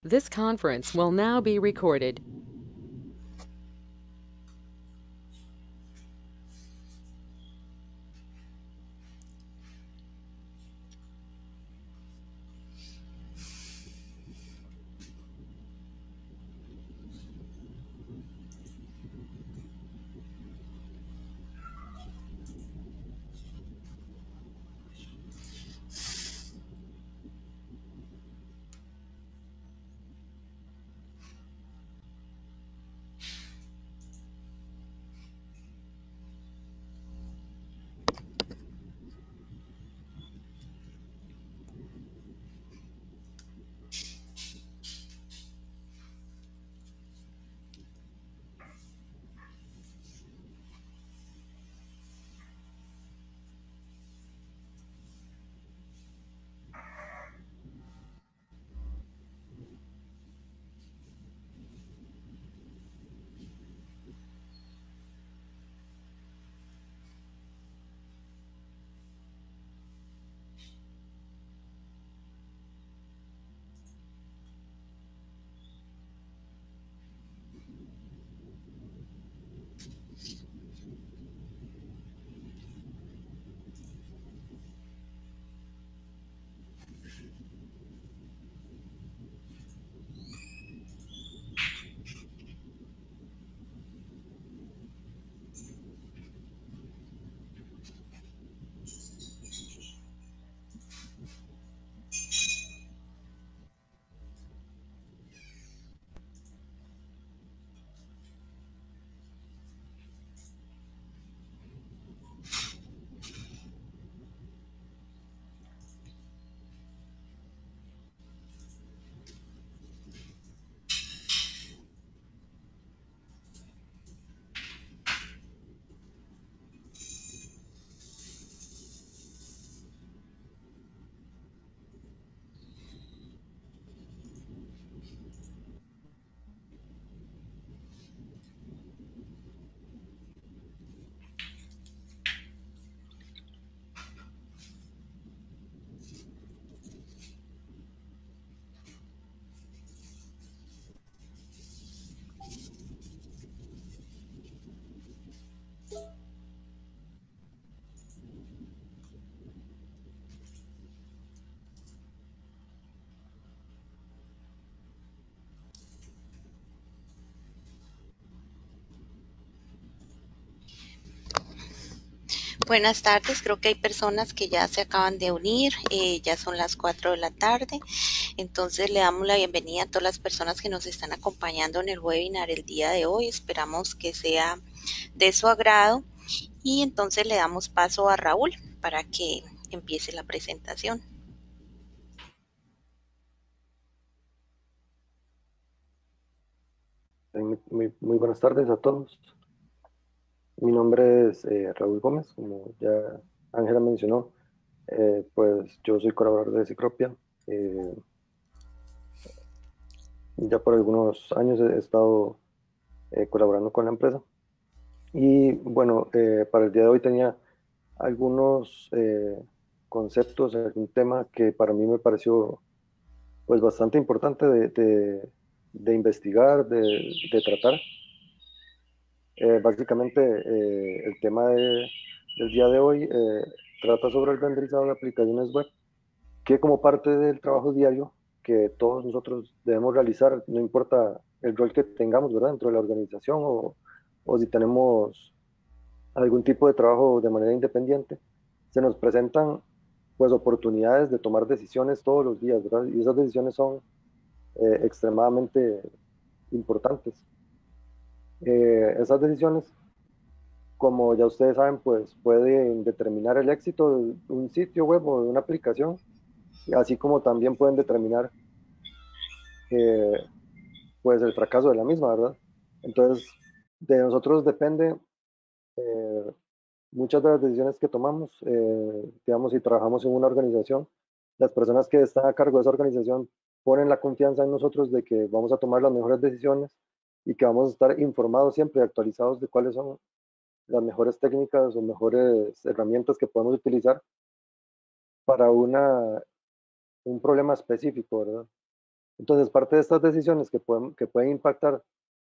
This conference will now be recorded. Buenas tardes, creo que hay personas que ya se acaban de unir, ya son las 4 de la tarde, entonces le damos la bienvenida a todas las personas que nos están acompañando en el webinar el día de hoy, esperamos que sea de su agrado y entonces le damos paso a Raúl para que empiece la presentación. Muy buenas tardes a todos. Mi nombre es Raúl Gómez, como ya Ángela mencionó, pues yo soy colaborador de Cicropia. Ya por algunos años he estado colaborando con la empresa. Y bueno, para el día de hoy tenía algunos conceptos, algún tema que para mí me pareció pues bastante importante de investigar, de tratar. Básicamente, el tema del día de hoy trata sobre el renderizado de aplicaciones web, que como parte del trabajo diario que todos nosotros debemos realizar, no importa el rol que tengamos, ¿verdad? Dentro de la organización o si tenemos algún tipo de trabajo de manera independiente, se nos presentan pues oportunidades de tomar decisiones todos los días, ¿verdad? Y esas decisiones son extremadamente importantes. Esas decisiones, como ya ustedes saben, pues pueden determinar el éxito de un sitio web o de una aplicación, así como también pueden determinar pues el fracaso de la misma, ¿verdad? Entonces, de nosotros depende eh, muchas de las decisiones que tomamos, digamos, si trabajamos en una organización, las personas que están a cargo de esa organización ponen la confianza en nosotros de que vamos a tomar las mejores decisiones y que vamos a estar informados siempre, actualizados de cuáles son las mejores técnicas o mejores herramientas que podemos utilizar para un problema específico, ¿verdad? Entonces, parte de estas decisiones que pueden impactar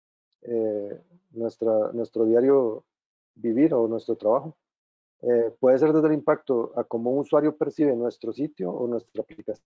nuestro diario vivir o nuestro trabajo, puede ser desde el impacto a cómo un usuario percibe nuestro sitio o nuestra aplicación,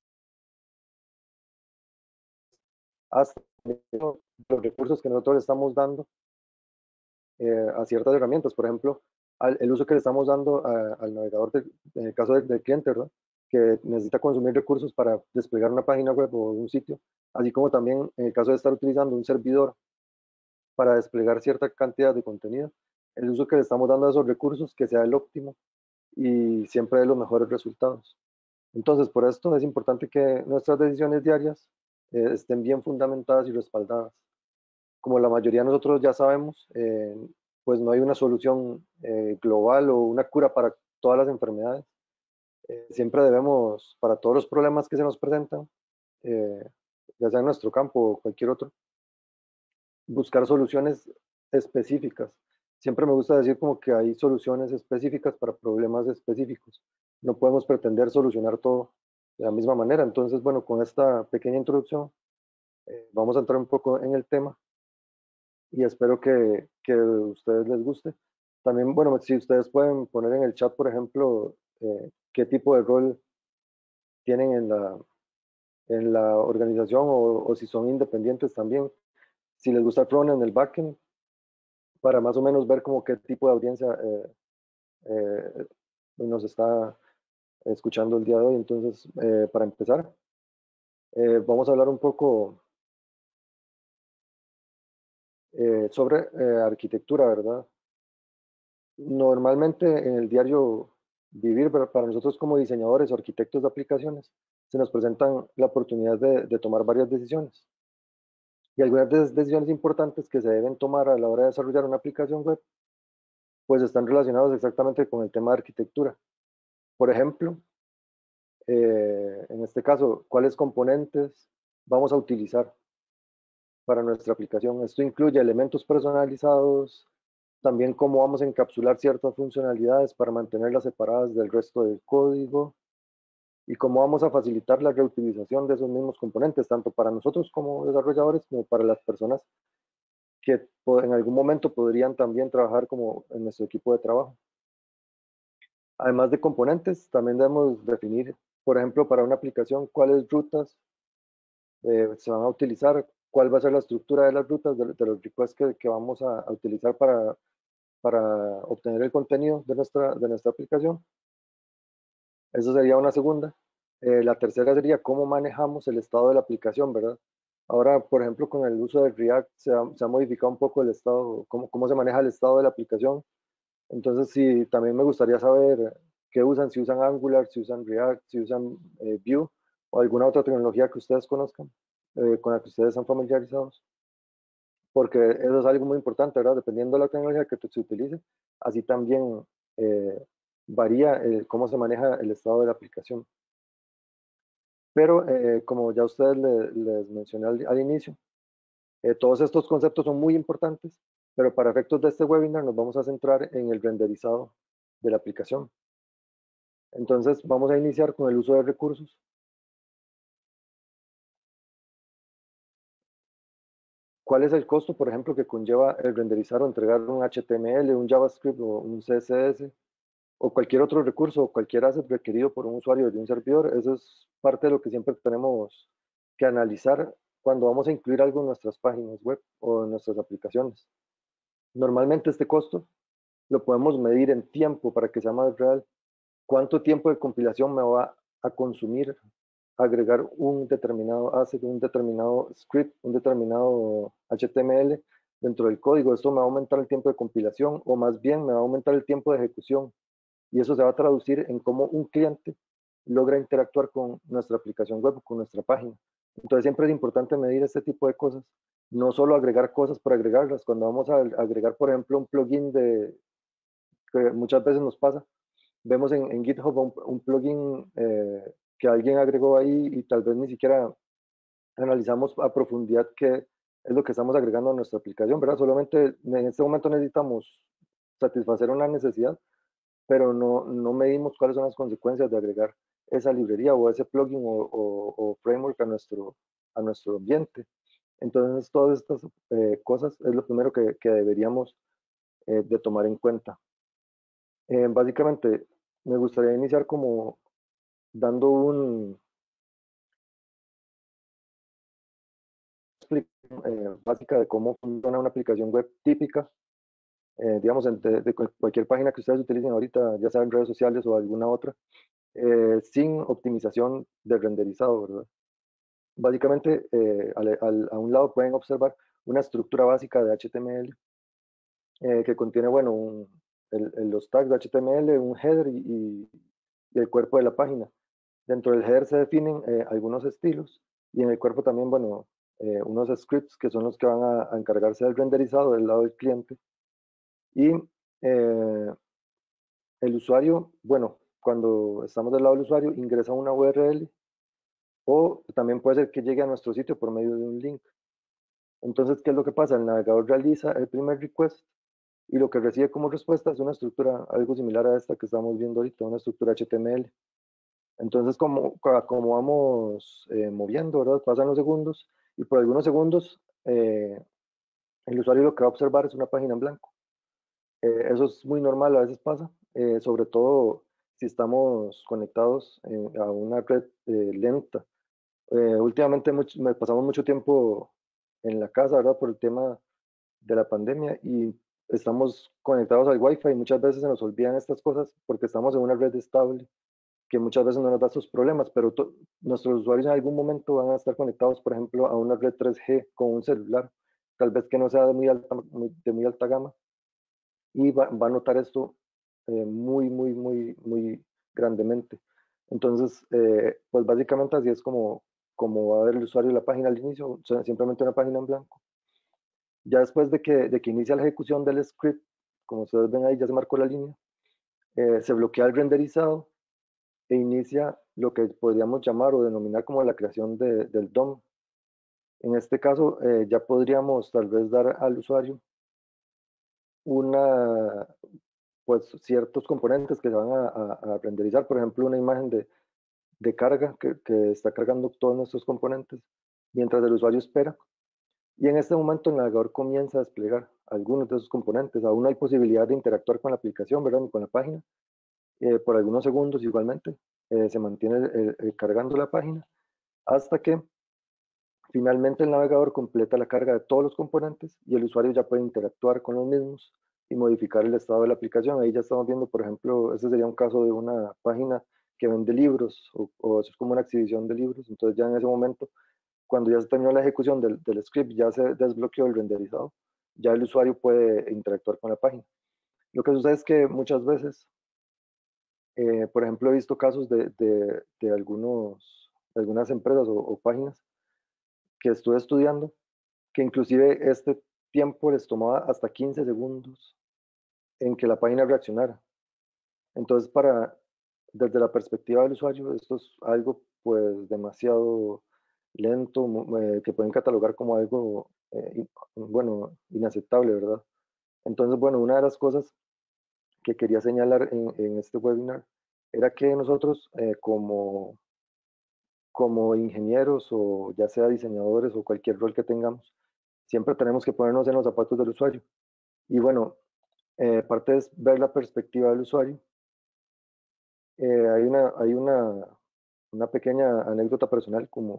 hasta los recursos que nosotros le estamos dando a ciertas herramientas. Por ejemplo, el uso que le estamos dando al navegador, en el caso del cliente, ¿verdad? Que necesita consumir recursos para desplegar una página web o un sitio, así como también en el caso de estar utilizando un servidor para desplegar cierta cantidad de contenido, el uso que le estamos dando a esos recursos que sea el óptimo y siempre de los mejores resultados. Entonces, por esto es importante que nuestras decisiones diarias estén bien fundamentadas y respaldadas. Como la mayoría de nosotros ya sabemos, pues no hay una solución global o una cura para todas las enfermedades. Siempre debemos, para todos los problemas que se nos presentan, eh, ya sea en nuestro campo o cualquier otro, buscar soluciones específicas. Siempre me gusta decir como que hay soluciones específicas para problemas específicos. No podemos pretender solucionar todo de la misma manera. Entonces, bueno, con esta pequeña introducción vamos a entrar un poco en el tema y espero que a ustedes les guste. También, bueno, si ustedes pueden poner en el chat, por ejemplo, qué tipo de rol tienen en la organización o si son independientes también. Si les gusta el front en el backend, para más o menos ver como qué tipo de audiencia eh, nos está escuchando el día de hoy. Entonces, para empezar, vamos a hablar un poco sobre arquitectura, ¿verdad? Normalmente en el diario vivir, para nosotros como diseñadores o arquitectos de aplicaciones, se nos presentan la oportunidad de tomar varias decisiones. Y algunas decisiones importantes que se deben tomar a la hora de desarrollar una aplicación web, pues están relacionados exactamente con el tema de arquitectura. Por ejemplo, en este caso, cuáles componentes vamos a utilizar para nuestra aplicación. Esto incluye elementos personalizados, también cómo vamos a encapsular ciertas funcionalidades para mantenerlas separadas del resto del código y cómo vamos a facilitar la reutilización de esos mismos componentes, tanto para nosotros como desarrolladores como para las personas que en algún momento podrían también trabajar como en nuestro equipo de trabajo. Además de componentes, también debemos definir, por ejemplo, para una aplicación, cuáles rutas se van a utilizar, cuál va a ser la estructura de las rutas, de los requests que vamos a utilizar para obtener el contenido de nuestra aplicación. Eso sería una segunda. La tercera sería cómo manejamos el estado de la aplicación, ¿verdad? Ahora, por ejemplo, con el uso de React se ha modificado un poco el estado, cómo se maneja el estado de la aplicación. Entonces, sí, también me gustaría saber qué usan, si usan Angular, si usan React, si usan Vue o alguna otra tecnología que ustedes conozcan, con la que ustedes están familiarizados, porque eso es algo muy importante, ¿verdad? Dependiendo de la tecnología que se utilice, así también eh, varía cómo se maneja el estado de la aplicación. Pero como ya ustedes les mencioné al inicio, todos estos conceptos son muy importantes, pero para efectos de este webinar nos vamos a centrar en el renderizado de la aplicación. Entonces vamos a iniciar con el uso de recursos. ¿Cuál es el costo, por ejemplo, que conlleva el renderizar o entregar un HTML, un JavaScript o un CSS o cualquier otro recurso o cualquier asset requerido por un usuario de un servidor? Eso es parte de lo que siempre tenemos que analizar cuando vamos a incluir algo en nuestras páginas web o en nuestras aplicaciones. Normalmente este costo lo podemos medir en tiempo para que sea más real. ¿Cuánto tiempo de compilación me va a consumir agregar un determinado asset, un determinado script, un determinado HTML dentro del código? Esto me va a aumentar el tiempo de compilación o más bien me va a aumentar el tiempo de ejecución y eso se va a traducir en cómo un cliente logra interactuar con nuestra aplicación web, con nuestra página. Entonces siempre es importante medir este tipo de cosas, no solo agregar cosas por agregarlas. Cuando vamos a agregar, por ejemplo, un plugin que muchas veces nos pasa, vemos en GitHub un plugin que alguien agregó ahí y tal vez ni siquiera analizamos a profundidad qué es lo que estamos agregando a nuestra aplicación, ¿verdad? Solamente en este momento necesitamos satisfacer una necesidad, pero no medimos cuáles son las consecuencias de agregar esa librería o ese plugin o framework a nuestro ambiente. Entonces, todas estas cosas es lo primero que deberíamos de tomar en cuenta. Básicamente, me gustaría iniciar como dando una explicación básica de cómo funciona una aplicación web típica, digamos, de cualquier página que ustedes utilicen ahorita, ya sea en redes sociales o alguna otra, sin optimización de renderizado, ¿verdad? Básicamente, a un lado pueden observar una estructura básica de HTML que contiene, bueno, los tags de HTML, un header y el cuerpo de la página. Dentro del header se definen algunos estilos y en el cuerpo también, bueno, unos scripts que son los que van a encargarse del renderizado del lado del cliente. Y el usuario, bueno, cuando estamos del lado del usuario, ingresa una URL o también puede ser que llegue a nuestro sitio por medio de un link. Entonces, ¿qué es lo que pasa? El navegador realiza el primer request y lo que recibe como respuesta es una estructura algo similar a esta que estamos viendo ahorita, una estructura HTML. Entonces, como vamos moviendo, ¿verdad? Pasan los segundos y por algunos segundos el usuario lo que va a observar es una página en blanco. Eso es muy normal, a veces pasa, sobre todo si estamos conectados a una red lenta. Últimamente me pasamos mucho tiempo en la casa, ¿verdad? Por el tema de la pandemia y estamos conectados al Wi-Fi y muchas veces se nos olvidan estas cosas porque estamos en una red estable que muchas veces no nos da estos problemas, pero nuestros usuarios en algún momento van a estar conectados, por ejemplo, a una red 3G con un celular, tal vez que no sea de muy alta gama, y va a notar esto muy grandemente. Entonces, pues básicamente así es como va a ver el usuario la página al inicio, o sea, simplemente una página en blanco. Ya después de que inicia la ejecución del script, como ustedes ven ahí, ya se marcó la línea, se bloquea el renderizado e inicia lo que podríamos llamar o denominar como la creación del DOM. En este caso, ya podríamos tal vez dar al usuario una, pues ciertos componentes que se van a renderizar, por ejemplo, una imagen de carga que está cargando todos nuestros componentes mientras el usuario espera. Y en este momento el navegador comienza a desplegar algunos de esos componentes. Aún no hay posibilidad de interactuar con la aplicación, ¿verdad? Ni con la página. Por algunos segundos igualmente se mantiene cargando la página hasta que finalmente el navegador completa la carga de todos los componentes y el usuario ya puede interactuar con los mismos y modificar el estado de la aplicación. Ahí ya estamos viendo, por ejemplo, este sería un caso de una página que vende libros o es como una exhibición de libros. Entonces ya en ese momento, cuando ya se terminó la ejecución del script, ya se desbloqueó el renderizado, ya el usuario puede interactuar con la página. Lo que sucede es que muchas veces, por ejemplo, he visto casos de algunas empresas o páginas que estuve estudiando, que inclusive este tiempo les tomaba hasta 15 segundos en que la página reaccionara. Entonces, desde la perspectiva del usuario, esto es algo pues demasiado lento, que pueden catalogar como algo, bueno, inaceptable, ¿verdad? Entonces, bueno, una de las cosas que quería señalar en este webinar era que nosotros como ingenieros o ya sea diseñadores o cualquier rol que tengamos, siempre tenemos que ponernos en los zapatos del usuario. Y bueno, parte es ver la perspectiva del usuario. Hay una pequeña anécdota personal, como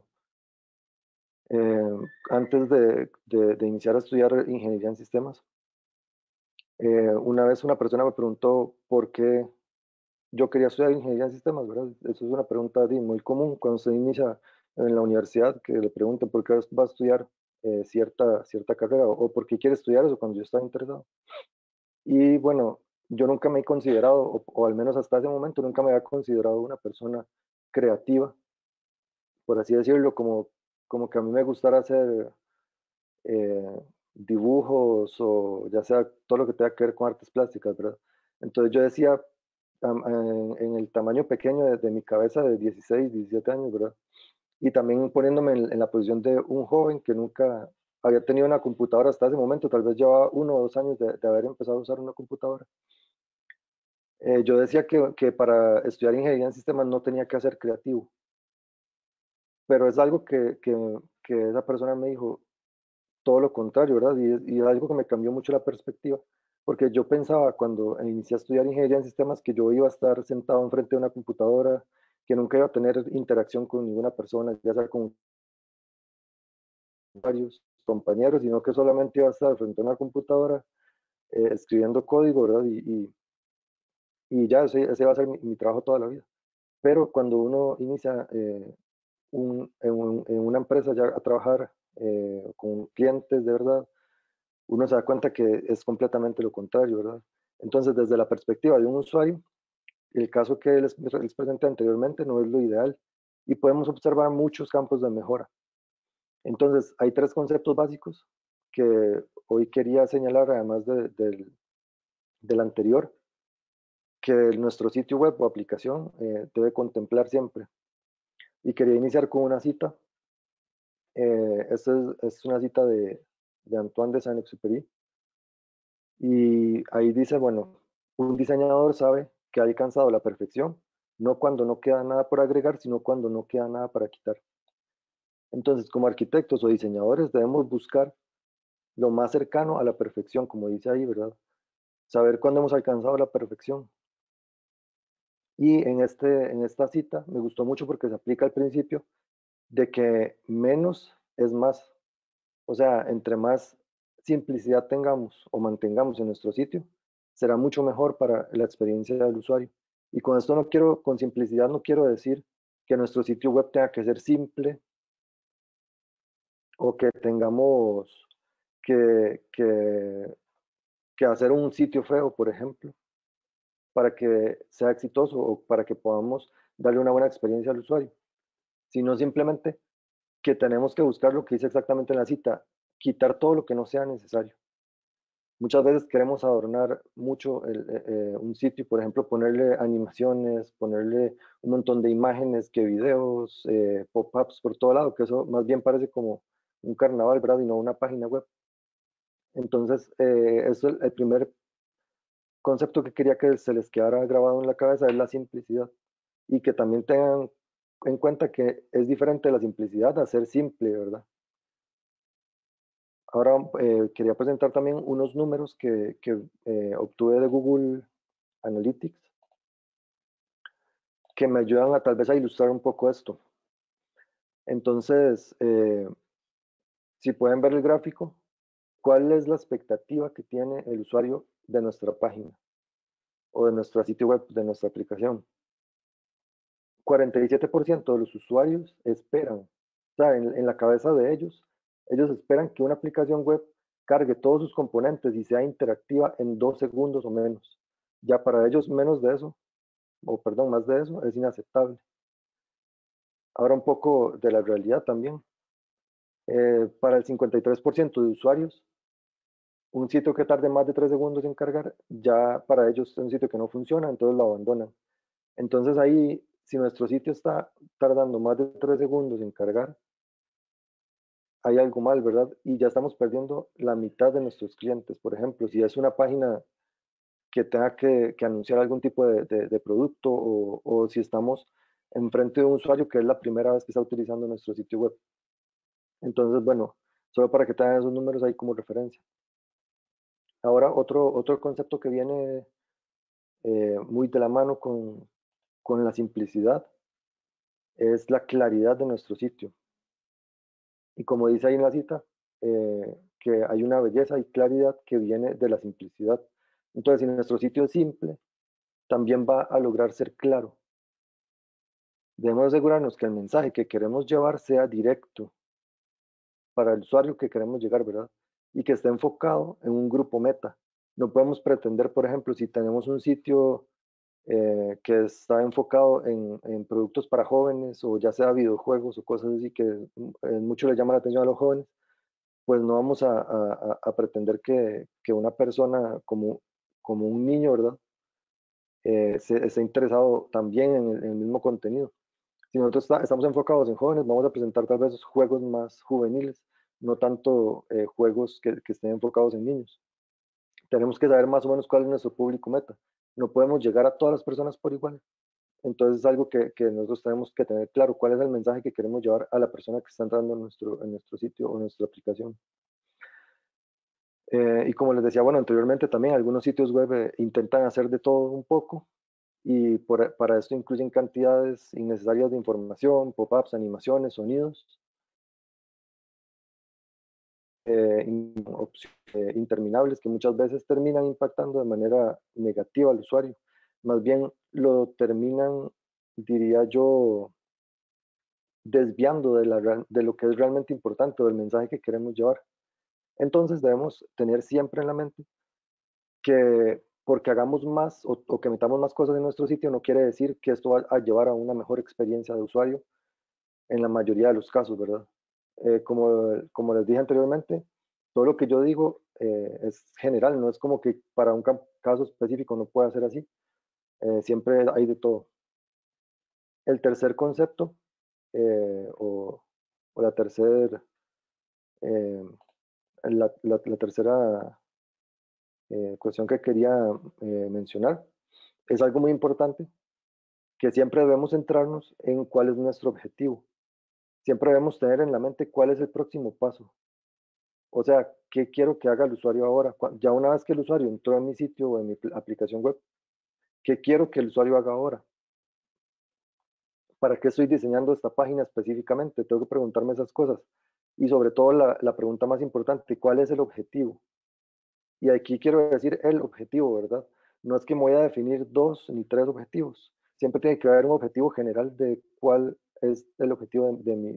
antes de iniciar a estudiar ingeniería en sistemas, una vez una persona me preguntó por qué yo quería estudiar ingeniería en sistemas, ¿verdad? Eso es una pregunta muy común cuando se inicia en la universidad, que le pregunten por qué va a estudiar cierta carrera o por qué quiere estudiar eso cuando yo estaba interesado. Y bueno, yo nunca me he considerado, o al menos hasta ese momento, nunca me había considerado una persona creativa, por así decirlo, como que a mí me gustara hacer eh, dibujos o ya sea todo lo que tenga que ver con artes plásticas, ¿verdad? Entonces yo decía, en el tamaño pequeño de mi cabeza de 16, 17 años, ¿verdad? Y también poniéndome en la posición de un joven que nunca había tenido una computadora hasta ese momento, tal vez llevaba 1 o 2 años de haber empezado a usar una computadora. Yo decía que para estudiar ingeniería en sistemas no tenía que ser creativo, pero es algo que que esa persona me dijo todo lo contrario, ¿verdad? Y algo que me cambió mucho la perspectiva, porque yo pensaba cuando inicié a estudiar ingeniería en sistemas que yo iba a estar sentado enfrente de una computadora, que nunca iba a tener interacción con ninguna persona, ya sea con varios compañeros, sino que solamente iba a estar frente a una computadora escribiendo código, ¿verdad? Y ya ese va a ser mi trabajo toda la vida. Pero cuando uno inicia en una empresa ya a trabajar con clientes de verdad, uno se da cuenta que es completamente lo contrario, ¿verdad? Entonces, desde la perspectiva de un usuario, el caso que les presenté anteriormente no es lo ideal y podemos observar muchos campos de mejora. Entonces, hay tres conceptos básicos que hoy quería señalar, además del anterior, que nuestro sitio web o aplicación debe contemplar siempre. Y quería iniciar con una cita. Esta es una cita de Antoine de Saint-Exupéry. Y ahí dice, bueno, un diseñador sabe que ha alcanzado la perfección, no cuando no queda nada por agregar, sino cuando no queda nada para quitar. Entonces, como arquitectos o diseñadores debemos buscar lo más cercano a la perfección, como dice ahí, ¿verdad? Saber cuándo hemos alcanzado la perfección. Y en esta cita me gustó mucho porque se aplica al principio de que menos es más. O sea, entre más simplicidad tengamos o mantengamos en nuestro sitio, será mucho mejor para la experiencia del usuario. Y con esto no quiero, con simplicidad no quiero decir que nuestro sitio web tenga que ser simple o que tengamos que hacer un sitio feo, por ejemplo, para que sea exitoso o para que podamos darle una buena experiencia al usuario, sino simplemente que tenemos que buscar lo que dice exactamente en la cita, quitar todo lo que no sea necesario. Muchas veces queremos adornar mucho un sitio, por ejemplo, ponerle animaciones, ponerle un montón de imágenes, que videos, pop-ups por todo lado, que eso más bien parece como un carnaval, ¿verdad? Y no una página web. Entonces, eso el primer concepto que quería que se les quedara grabado en la cabeza es la simplicidad y que también tengan en cuenta que es diferente la simplicidad a ser simple, ¿verdad? Ahora quería presentar también unos números que obtuve de Google Analytics que me ayudan a tal vez a ilustrar un poco esto. Entonces, si pueden ver el gráfico, ¿cuál es la expectativa que tiene el usuario de nuestra página o de nuestro sitio web, de nuestra aplicación? 47% de los usuarios esperan, o sea, en la cabeza de ellos esperan que una aplicación web cargue todos sus componentes y sea interactiva en 2 segundos o menos. Ya para ellos menos de eso, o perdón, más de eso, es inaceptable. Ahora un poco de la realidad también. Para el 53% de usuarios, un sitio que tarde más de 3 segundos en cargar, ya para ellos es un sitio que no funciona, entonces lo abandonan. Entonces ahí, si nuestro sitio está tardando más de 3 segundos en cargar, hay algo mal, ¿verdad? Y ya estamos perdiendo la mitad de nuestros clientes. Por ejemplo, si es una página que tenga que anunciar algún tipo de producto o si estamos enfrente de un usuario que es la primera vez que está utilizando nuestro sitio web. Entonces, bueno, solo para que tengan esos números ahí como referencia. Ahora, otro concepto que viene muy de la mano con la simplicidad es la claridad de nuestro sitio. Y como dice ahí en la cita, que hay una belleza y claridad que viene de la simplicidad. Entonces, si nuestro sitio es simple, también va a lograr ser claro. Debemos asegurarnos que el mensaje que queremos llevar sea directo para el usuario que queremos llegar, ¿verdad? Y que esté enfocado en un grupo meta. No podemos pretender, por ejemplo, si tenemos un sitio que está enfocado en productos para jóvenes o ya sea videojuegos o cosas así que mucho le llama la atención a los jóvenes, pues no vamos a pretender que una persona como un niño, ¿verdad? Esté interesado también en el mismo contenido. Si nosotros estamos enfocados en jóvenes, vamos a presentar tal vez juegos más juveniles, no tanto juegos que estén enfocados en niños. Tenemos que saber más o menos cuál es nuestro público meta. No podemos llegar a todas las personas por igual. Entonces es algo que nosotros tenemos que tener claro, cuál es el mensaje que queremos llevar a la persona que está entrando en nuestro sitio o nuestra aplicación. Y como les decía, bueno, anteriormente también algunos sitios web intentan hacer de todo un poco y para esto incluyen cantidades innecesarias de información, pop-ups, animaciones, sonidos, interminables que muchas veces terminan impactando de manera negativa al usuario. Más bien lo terminan, diría yo, desviando de lo que es realmente importante o del mensaje que queremos llevar. Entonces debemos tener siempre en la mente que porque hagamos más o que metamos más cosas en nuestro sitio no quiere decir que esto va a llevar a una mejor experiencia de usuario en la mayoría de los casos, ¿verdad? Como les dije anteriormente, todo lo que yo digo es general, no es como que para un caso específico no pueda ser así. Siempre hay de todo. El tercer concepto o la tercera la tercera cuestión que quería mencionar es algo muy importante, que siempre debemos centrarnos en cuál es nuestro objetivo. Siempre debemos tener en la mente cuál es el próximo paso. O sea, ¿qué quiero que haga el usuario ahora? Ya una vez que el usuario entró en mi sitio o en mi aplicación web, ¿qué quiero que el usuario haga ahora? ¿Para qué estoy diseñando esta página específicamente? Tengo que preguntarme esas cosas. Y sobre todo la pregunta más importante, ¿cuál es el objetivo? Y aquí quiero decir el objetivo, ¿verdad? No es que me voy a definir 2 ni 3 objetivos. Siempre tiene que haber un objetivo general de cuál es el objetivo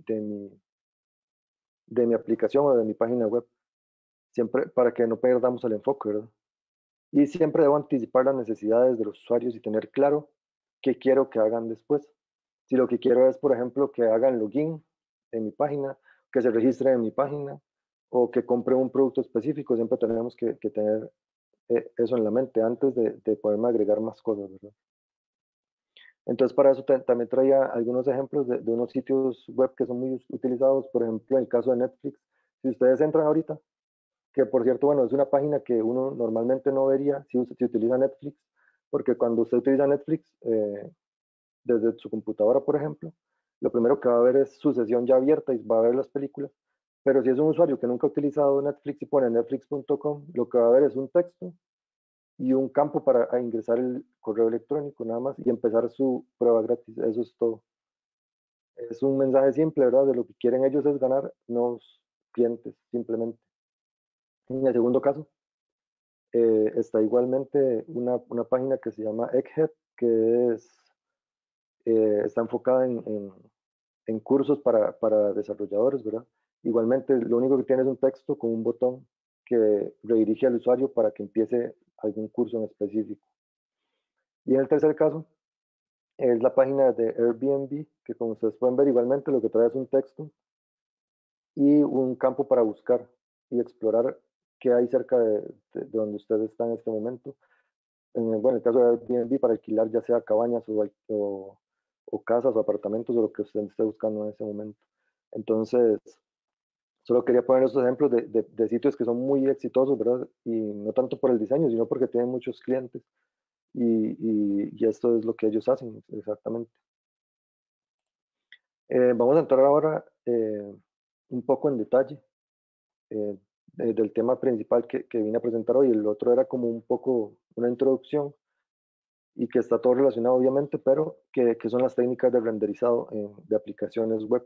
de mi aplicación o de mi página web. Siempre para que no perdamos el enfoque, ¿verdad? Y siempre debo anticipar las necesidades de los usuarios y tener claro qué quiero que hagan después. Si lo que quiero es, por ejemplo, que hagan login en mi página, que se registren en mi página o que compre un producto específico, siempre tenemos que tener eso en la mente antes de poderme agregar más cosas, ¿verdad? Entonces, para eso también traía algunos ejemplos de unos sitios web que son muy utilizados, por ejemplo, en el caso de Netflix. Si ustedes entran ahorita, que por cierto, bueno, es una página que uno normalmente no vería si utiliza Netflix, porque cuando usted utiliza Netflix desde su computadora, por ejemplo, lo primero que va a ver es su sesión ya abierta y va a ver las películas. Pero si es un usuario que nunca ha utilizado Netflix y pone netflix.com, lo que va a ver es un texto y un campo para ingresar el correo electrónico nada más y empezar su prueba gratis. Eso es todo. Es un mensaje simple, ¿verdad? De lo que quieren ellos es ganar nuevos clientes, simplemente. En el segundo caso, está igualmente una página que se llama Egghead, que está enfocada en cursos para desarrolladores, ¿verdad? Igualmente, lo único que tiene es un texto con un botón que redirige al usuario para que empiece algún curso en específico. Y en el tercer caso, es la página de Airbnb, que como ustedes pueden ver, igualmente lo que trae es un texto y un campo para buscar y explorar qué hay cerca de donde usted está en este momento. Bueno, en el caso de Airbnb, para alquilar ya sea cabañas o casas o apartamentos o lo que usted esté buscando en ese momento. Entonces, solo quería poner estos ejemplos de sitios que son muy exitosos, ¿verdad? Y no tanto por el diseño, sino porque tienen muchos clientes. Y esto es lo que ellos hacen exactamente. Vamos a entrar ahora un poco en detalle del tema principal que vine a presentar hoy. El otro era como un poco una introducción y que está todo relacionado obviamente, pero que son las técnicas de renderizado de aplicaciones web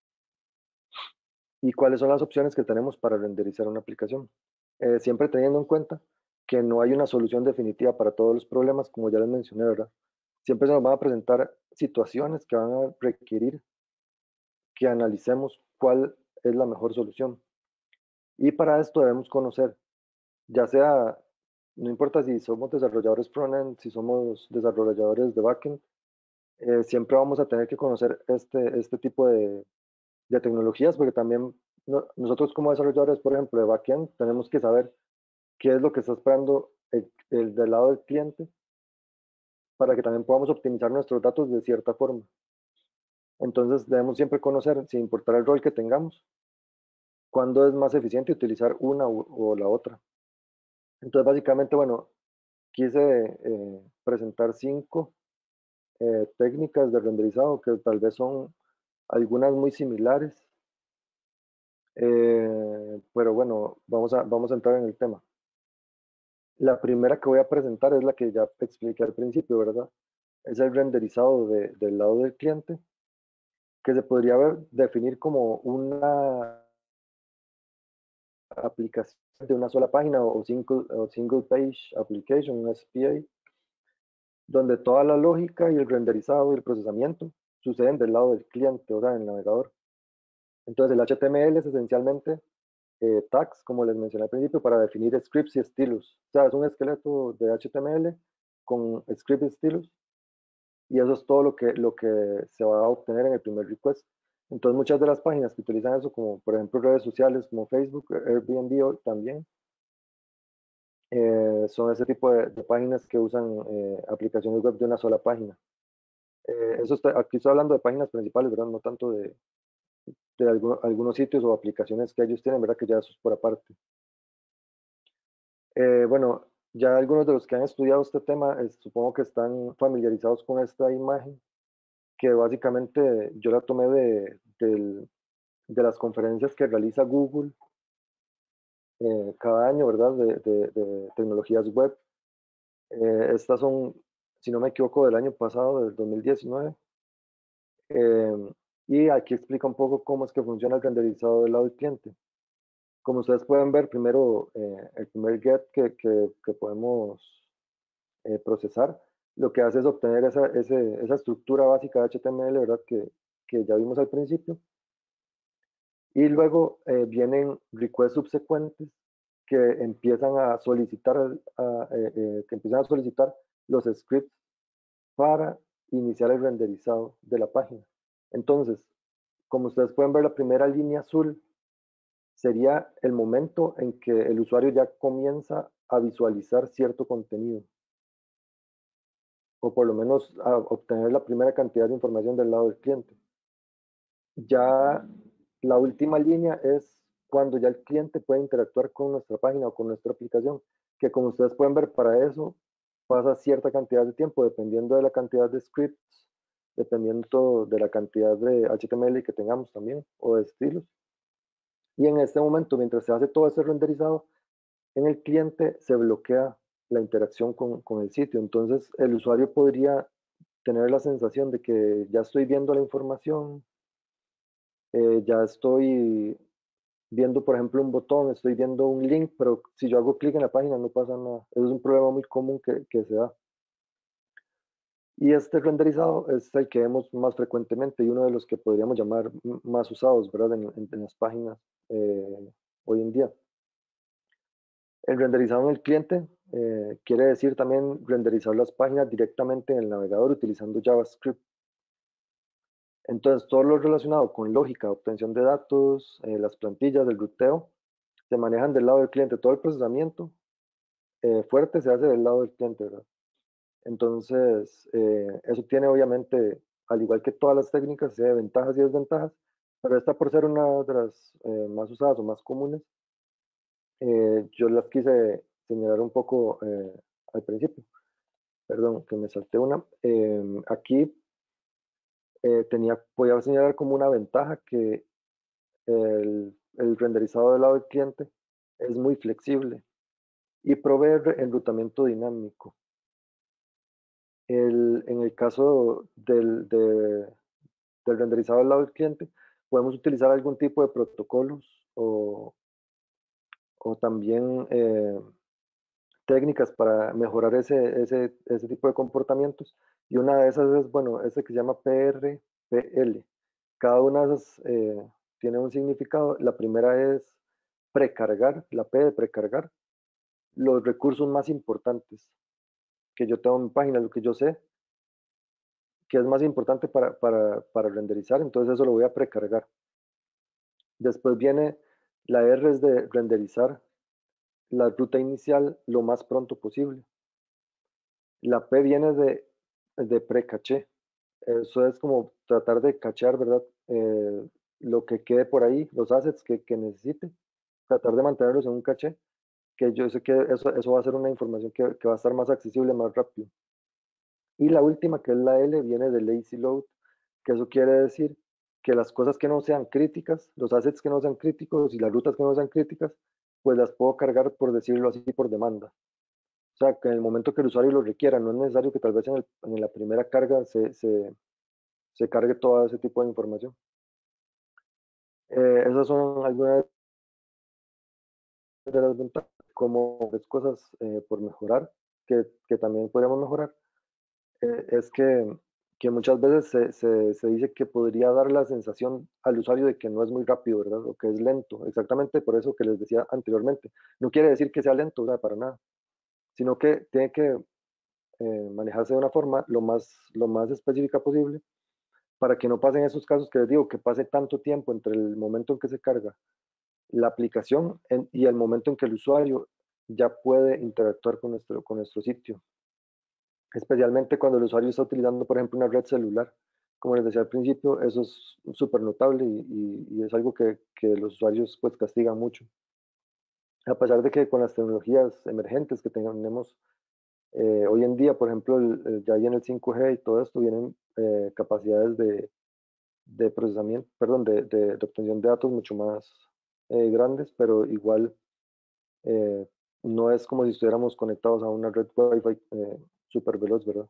y cuáles son las opciones que tenemos para renderizar una aplicación. Siempre teniendo en cuenta que no hay una solución definitiva para todos los problemas, como ya les mencioné, ¿verdad? Siempre se nos van a presentar situaciones que van a requerir que analicemos cuál es la mejor solución. Y para esto debemos conocer, ya sea, no importa si somos desarrolladores frontend, si somos desarrolladores de backend, siempre vamos a tener que conocer este tipo de tecnologías, porque también nosotros como desarrolladores, por ejemplo, de backend, tenemos que saber qué es lo que está esperando el del lado del cliente para que también podamos optimizar nuestros datos de cierta forma. Entonces debemos siempre conocer, sin importar el rol que tengamos, cuándo es más eficiente utilizar una o la otra. Entonces básicamente, bueno, quise presentar 5 técnicas de renderizado que tal vez son algunas muy similares, pero bueno, vamos a entrar en el tema. La primera que voy a presentar es la que ya expliqué al principio, ¿verdad? Es el renderizado del lado del cliente, que se podría definir como una aplicación de una sola página o single page application, un SPA, donde toda la lógica y el renderizado y el procesamiento suceden del lado del cliente, o sea, en el navegador. Entonces el HTML es esencialmente tags, como les mencioné al principio, para definir scripts y estilos. O sea, es un esqueleto de HTML con script y estilos, y eso es todo lo que se va a obtener en el primer request. Entonces muchas de las páginas que utilizan eso, como por ejemplo redes sociales como Facebook, Airbnb también, son ese tipo de páginas que usan aplicaciones web de una sola página. Aquí estoy hablando de páginas principales, ¿verdad? No tanto de algunos sitios o aplicaciones que ellos tienen, ¿verdad? Que ya eso es por aparte. Bueno, ya algunos de los que han estudiado este tema, supongo que están familiarizados con esta imagen, que básicamente yo la tomé de las conferencias que realiza Google cada año, ¿verdad? De tecnologías web. Estas son, si no me equivoco, del año pasado, del 2019. Y aquí explica un poco cómo es que funciona el renderizado del lado del cliente. Como ustedes pueden ver, primero el primer get que podemos procesar, lo que hace es obtener esa estructura básica de HTML, ¿verdad? Que ya vimos al principio. Y luego vienen requests subsecuentes que empiezan a solicitar, los scripts para iniciar el renderizado de la página. Entonces, como ustedes pueden ver, la primera línea azul sería el momento en que el usuario ya comienza a visualizar cierto contenido, o por lo menos a obtener la primera cantidad de información del lado del cliente. Ya la última línea es cuando ya el cliente puede interactuar con nuestra página o con nuestra aplicación, que como ustedes pueden ver, para eso pasa cierta cantidad de tiempo, dependiendo de la cantidad de scripts, dependiendo de la cantidad de HTML que tengamos también, o de estilos. Y en este momento, mientras se hace todo ese renderizado, en el cliente se bloquea la interacción con el sitio. Entonces, el usuario podría tener la sensación de que ya estoy viendo la información, ya estoy viendo, por ejemplo, un botón, estoy viendo un link, pero si yo hago clic en la página no pasa nada. Eso es un problema muy común que se da. Y este renderizado es el que vemos más frecuentemente y uno de los que podríamos llamar más usados, ¿verdad? En las páginas hoy en día. El renderizado en el cliente quiere decir también renderizar las páginas directamente en el navegador utilizando JavaScript. Entonces, todo lo relacionado con lógica, obtención de datos, las plantillas, el ruteo, se manejan del lado del cliente. Todo el procesamiento fuerte se hace del lado del cliente, ¿verdad? Entonces, eso tiene obviamente, al igual que todas las técnicas, tiene ventajas y desventajas, pero esta por ser una de las más usadas o más comunes, yo las quise señalar un poco al principio. Perdón, que me salté una. Aquí podía señalar como una ventaja que el renderizado del lado del cliente es muy flexible y provee enrutamiento dinámico. En el caso del renderizado del lado del cliente, podemos utilizar algún tipo de protocolos o también técnicas para mejorar ese tipo de comportamientos. Y una de esas es, bueno, ese que se llama PRPL. Cada una de esas tiene un significado. La primera es precargar, la P de precargar, los recursos más importantes que yo tengo en mi página, lo que yo sé que es más importante para renderizar, entonces eso lo voy a precargar. Después viene la R es de renderizar la ruta inicial lo más pronto posible. La P viene de precaché. Eso es como tratar de cachear, ¿verdad? Lo que quede por ahí, los assets que necesite, tratar de mantenerlos en un caché, que yo sé que eso va a ser una información que va a estar más accesible más rápido. Y la última, que es la L, viene de lazy load, que eso quiere decir que las cosas que no sean críticas, los assets que no sean críticos y las rutas que no sean críticas, pues las puedo cargar, por decirlo así, por demanda. O sea, que en el momento que el usuario lo requiera, no es necesario que tal vez en la primera carga se cargue todo ese tipo de información. Esas son algunas de las ventajas, como ves cosas por mejorar, que también podríamos mejorar, es que muchas veces se dice que podría dar la sensación al usuario de que no es muy rápido, ¿verdad? O que es lento, exactamente por eso que les decía anteriormente. No quiere decir que sea lento, ¿verdad? Para nada, sino que tiene que manejarse de una forma lo más específica posible para que no pasen esos casos que les digo, que pase tanto tiempo entre el momento en que se carga la aplicación y el momento en que el usuario ya puede interactuar con nuestro sitio, especialmente cuando el usuario está utilizando, por ejemplo, una red celular. Como les decía al principio, eso es súper notable y es algo que los usuarios pues castigan mucho. A pesar de que con las tecnologías emergentes que tenemos hoy en día, por ejemplo, ya viene el 5G y todo esto, vienen capacidades de procesamiento, perdón, de obtención de datos mucho más grandes, pero igual eh, no es como si estuviéramos conectados a una red Wi-Fi súper veloz, ¿verdad?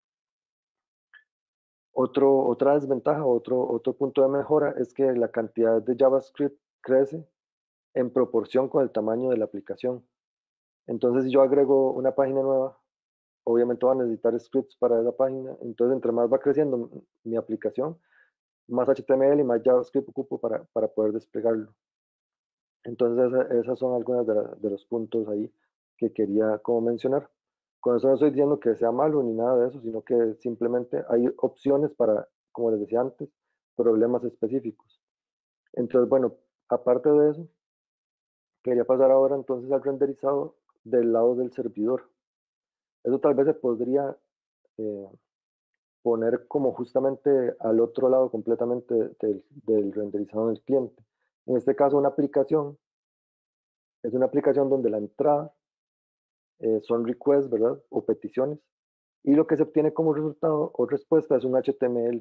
Otra desventaja, otro punto de mejora es que la cantidad de JavaScript crece en proporción con el tamaño de la aplicación. Entonces, si yo agrego una página nueva, obviamente va a necesitar scripts para esa página. Entonces, entre más va creciendo mi aplicación, más HTML y más JavaScript ocupo para poder desplegarlo. Entonces, esas son algunas de los puntos ahí que quería como mencionar. Con eso no estoy diciendo que sea malo ni nada de eso, sino que simplemente hay opciones para, como les decía antes, problemas específicos. Entonces, bueno, aparte de eso, quería pasar ahora entonces al renderizado del lado del servidor. Eso tal vez se podría eh, poner como justamente al otro lado completamente del renderizado del cliente. En este caso, una aplicación es una aplicación donde la entrada son requests, ¿verdad? O peticiones. Y lo que se obtiene como resultado o respuesta es un HTML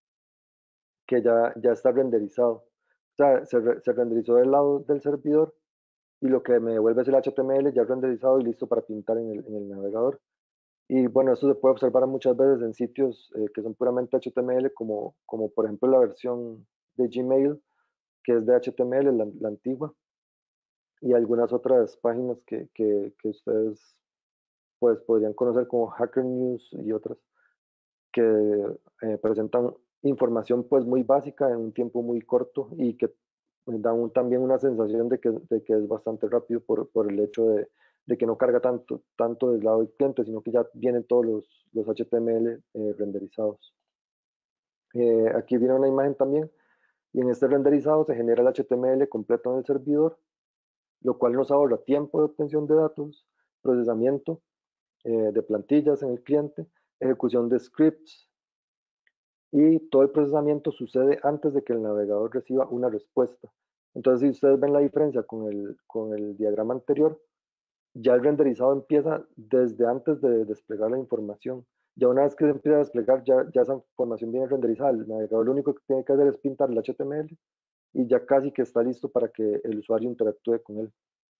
que ya está renderizado. O sea, se renderizó del lado del servidor y lo que me devuelve es el HTML ya renderizado y listo para pintar en el navegador. Y bueno, esto se puede observar muchas veces en sitios que son puramente HTML, como por ejemplo la versión de Gmail, que es de HTML, la antigua, y algunas otras páginas que ustedes pues podrían conocer como Hacker News y otras que presentan información pues muy básica en un tiempo muy corto y que dan también una sensación de que es bastante rápido por el hecho de que no carga tanto del lado del cliente, sino que ya vienen todos los HTML renderizados. Aquí viene una imagen también y en este renderizado se genera el HTML completo en el servidor, lo cual nos ahorra tiempo de obtención de datos, procesamiento de plantillas en el cliente, ejecución de scripts, y todo el procesamiento sucede antes de que el navegador reciba una respuesta. Entonces, si ustedes ven la diferencia con el diagrama anterior, ya el renderizado empieza desde antes de desplegar la información. Ya una vez que se empieza a desplegar, ya esa información viene renderizada. El navegador lo único que tiene que hacer es pintar el HTML y ya casi que está listo para que el usuario interactúe con él.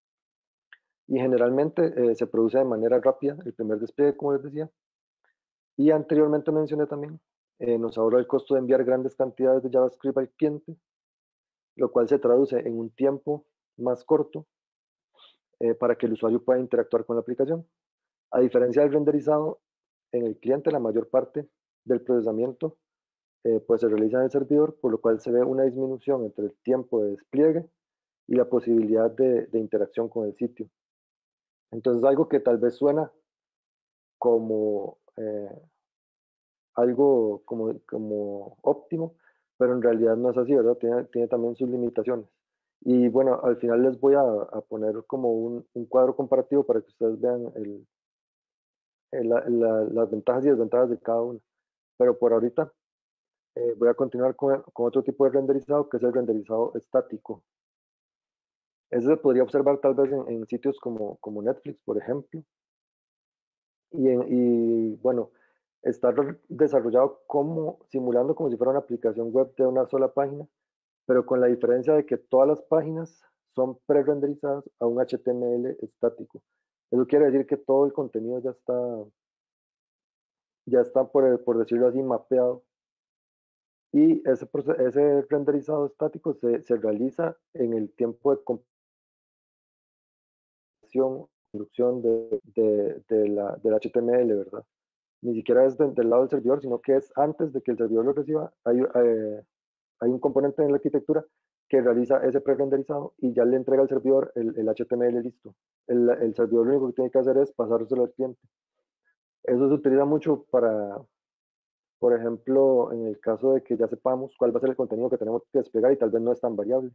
Y generalmente se produce de manera rápida el primer despliegue, como les decía. Y anteriormente mencioné también, nos ahorra el costo de enviar grandes cantidades de JavaScript al cliente, lo cual se traduce en un tiempo más corto para que el usuario pueda interactuar con la aplicación. A diferencia del renderizado, en el cliente la mayor parte del procesamiento pues se realiza en el servidor, por lo cual se ve una disminución entre el tiempo de despliegue y la posibilidad de interacción con el sitio. Entonces, algo que tal vez suena como algo como óptimo, pero en realidad no es así, ¿verdad? Tiene también sus limitaciones. Y bueno, al final les voy a poner como un cuadro comparativo para que ustedes vean las ventajas y desventajas de cada una. Pero por ahorita voy a continuar con otro tipo de renderizado, que es el renderizado estático. Ese se podría observar tal vez en sitios como Netflix, por ejemplo. Y bueno, está desarrollado como simulando como si fuera una aplicación web de una sola página, pero con la diferencia de que todas las páginas son pre-renderizadas a un HTML estático. Eso quiere decir que todo el contenido ya está por decirlo así, mapeado. Y ese renderizado estático se realiza en el tiempo de construcción del HTML, ¿verdad? Ni siquiera es del lado del servidor, sino que es antes de que el servidor lo reciba. Hay un componente en la arquitectura que realiza ese pre-renderizado y ya le entrega al servidor el HTML listo. El servidor lo único que tiene que hacer es pasárselo al cliente. Eso se utiliza mucho para, por ejemplo, en el caso de que ya sepamos cuál va a ser el contenido que tenemos que desplegar y tal vez no es tan variable.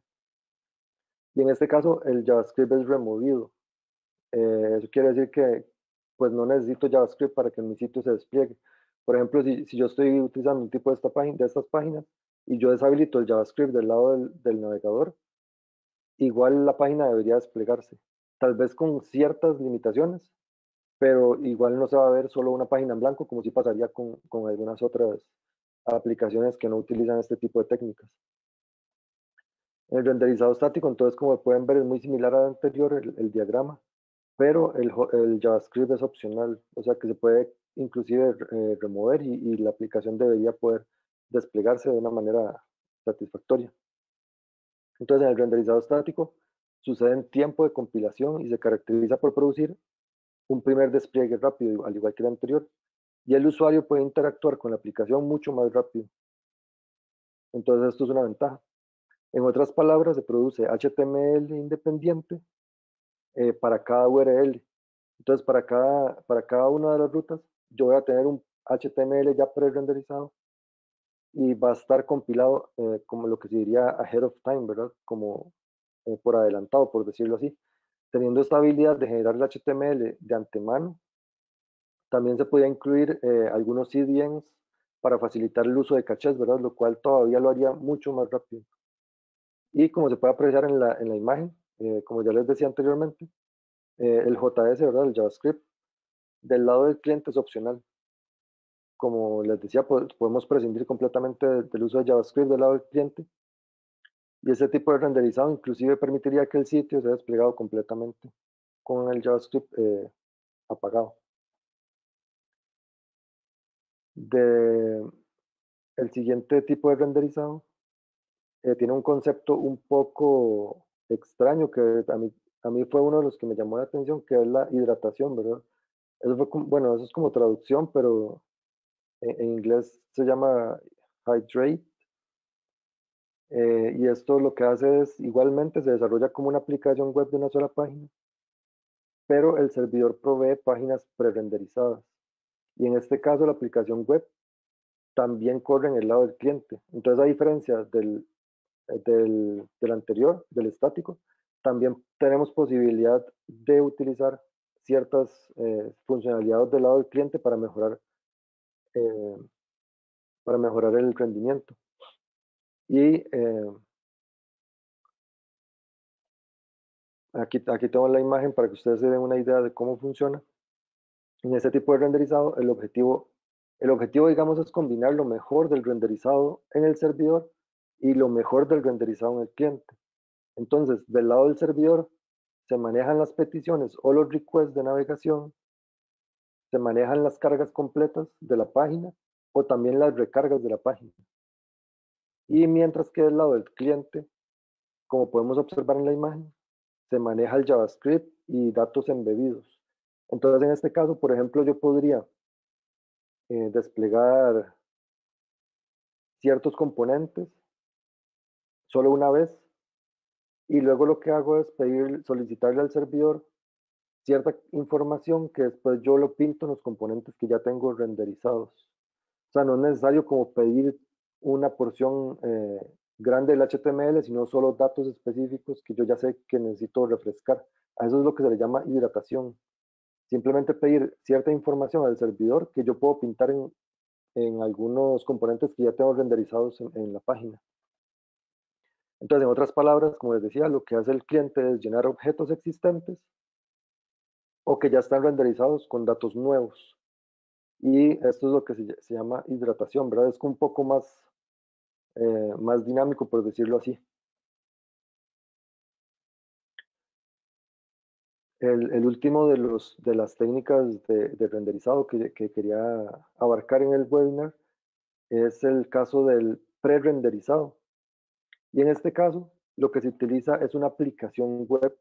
Y en este caso, el JavaScript es removido. Eso quiere decir que pues no necesito JavaScript para que mi sitio se despliegue. Por ejemplo, si yo estoy utilizando un tipo de estas páginas y yo deshabilito el JavaScript del lado del navegador, igual la página debería desplegarse. Tal vez con ciertas limitaciones, pero igual no se va a ver solo una página en blanco como si pasaría con algunas otras aplicaciones que no utilizan este tipo de técnicas. El renderizado estático, entonces, como pueden ver, es muy similar al anterior, el diagrama, pero el JavaScript es opcional, o sea que se puede inclusive remover y la aplicación debería poder desplegarse de una manera satisfactoria. Entonces, en el renderizado estático sucede en tiempo de compilación y se caracteriza por producir un primer despliegue rápido, al igual que el anterior, y el usuario puede interactuar con la aplicación mucho más rápido. Entonces, esto es una ventaja. En otras palabras, se produce HTML independiente para cada URL. Entonces, para cada una de las rutas, yo voy a tener un HTML ya pre-renderizado y va a estar compilado como lo que se diría ahead of time, ¿verdad? Como por adelantado, por decirlo así. Teniendo esta habilidad de generar el HTML de antemano, también se podía incluir algunos CDNs para facilitar el uso de cachés, ¿verdad? Lo cual todavía lo haría mucho más rápido. Y como se puede apreciar en la imagen, como ya les decía anteriormente, el JS, ¿verdad? El JavaScript, del lado del cliente es opcional. Como les decía, podemos prescindir completamente del uso de JavaScript del lado del cliente. Y ese tipo de renderizado inclusive permitiría que el sitio sea desplegado completamente con el JavaScript apagado. El siguiente tipo de renderizado tiene un concepto un poco extraño que a mí fue uno de los que me llamó la atención, que es la hidratación, ¿verdad? Eso fue bueno, eso es como traducción, pero en inglés se llama hydrate. Y esto lo que hace es, igualmente, se desarrolla como una aplicación web de una sola página, pero el servidor provee páginas pre-renderizadas. Y en este caso, la aplicación web también corre en el lado del cliente. Entonces, a diferencia del anterior, del estático, también tenemos posibilidad de utilizar ciertas funcionalidades del lado del cliente eh, para mejorar el rendimiento. Y aquí tengo la imagen para que ustedes se den una idea de cómo funciona. En este tipo de renderizado, el objetivo, digamos, es combinar lo mejor del renderizado en el servidor y lo mejor del renderizado en el cliente. Entonces, del lado del servidor, se manejan las peticiones o los requests de navegación, se manejan las cargas completas de la página o también las recargas de la página. Y mientras que del lado del cliente, como podemos observar en la imagen, se maneja el JavaScript y datos embebidos. Entonces, en este caso, por ejemplo, yo podría desplegar ciertos componentes solo una vez y luego lo que hago es solicitarle al servidor cierta información que después yo lo pinto en los componentes que ya tengo renderizados. O sea, no es necesario como pedir una porción grande del HTML, sino solo datos específicos que yo ya sé que necesito refrescar. A eso es lo que se le llama hidratación. Simplemente pedir cierta información al servidor que yo puedo pintar en algunos componentes que ya tengo renderizados en la página. Entonces, en otras palabras, como les decía, lo que hace el cliente es llenar objetos existentes o que ya están renderizados con datos nuevos. Y esto es lo que se llama hidratación, ¿verdad? Es un poco más dinámico, por decirlo así. El último de las técnicas de renderizado que quería abarcar en el webinar es el caso del pre-renderizado. Y en este caso, lo que se utiliza es una aplicación web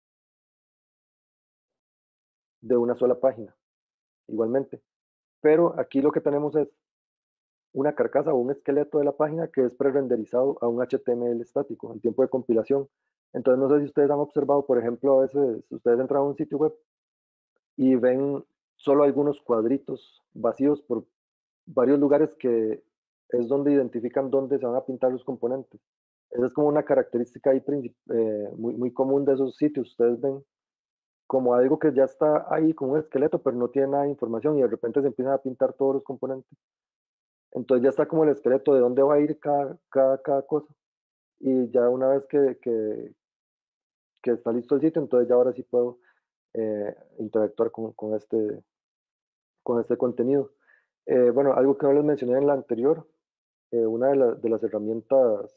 de una sola página, igualmente. Pero aquí lo que tenemos es una carcasa o un esqueleto de la página que es pre-renderizado a un HTML estático en tiempo de compilación. Entonces, no sé si ustedes han observado, por ejemplo, a veces ustedes entran a un sitio web y ven solo algunos cuadritos vacíos por varios lugares que es donde identifican dónde se van a pintar los componentes. Esa es como una característica ahí muy común de esos sitios. Ustedes ven como algo que ya está ahí con un esqueleto, pero no tiene nada de información y de repente se empiezan a pintar todos los componentes. Entonces ya está como el esqueleto de dónde va a ir cada cosa. Y ya una vez que está listo el sitio, entonces ya ahora sí puedo interactuar con este contenido. Bueno, algo que no les mencioné en la anterior, una de las herramientas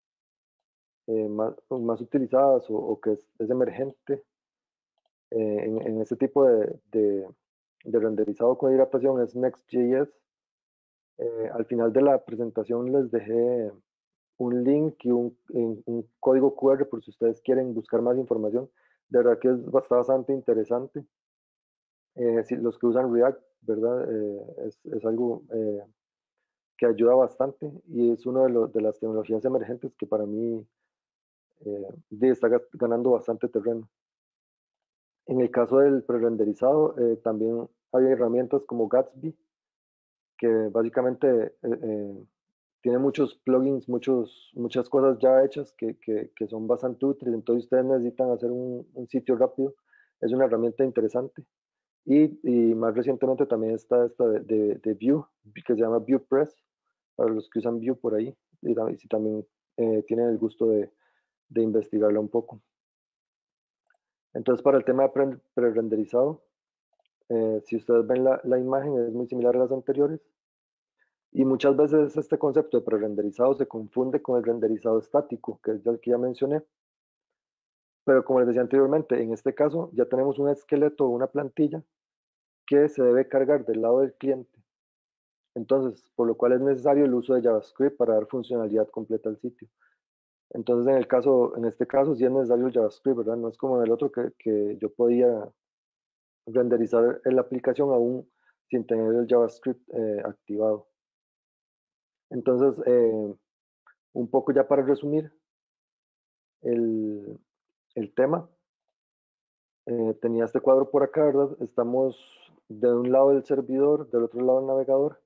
más utilizadas o que es emergente en este tipo de renderizado con hidratación es Next.js. Al final de la presentación les dejé un link y un código QR por si ustedes quieren buscar más información. De verdad que está bastante interesante. Si los que usan React, ¿verdad? Es algo que ayuda bastante y es una de las tecnologías emergentes que para mí está ganando bastante terreno. En el caso del prerenderizado, también hay herramientas como Gatsby, que básicamente tiene muchos plugins, muchas cosas ya hechas que son bastante útiles. Entonces, ustedes necesitan hacer un sitio rápido. Es una herramienta interesante. Y más recientemente también está esta de Vue, que se llama VuePress, para los que usan Vue por ahí. Y si también tienen el gusto de investigarla un poco. Entonces, para el tema de pre-renderizado, si ustedes ven la imagen, es muy similar a las anteriores. Y muchas veces este concepto de pre-renderizado se confunde con el renderizado estático, que es el que ya mencioné. Pero como les decía anteriormente, en este caso ya tenemos un esqueleto o una plantilla que se debe cargar del lado del cliente. Entonces, por lo cual es necesario el uso de JavaScript para dar funcionalidad completa al sitio. Entonces, en este caso sí es necesario el JavaScript, ¿verdad? No es como en el otro que yo podía renderizar la aplicación aún sin tener el JavaScript activado. Entonces, un poco ya para resumir el, el tema, tenía este cuadro por acá, ¿verdad? Estamos de un lado del servidor, del otro lado del navegador.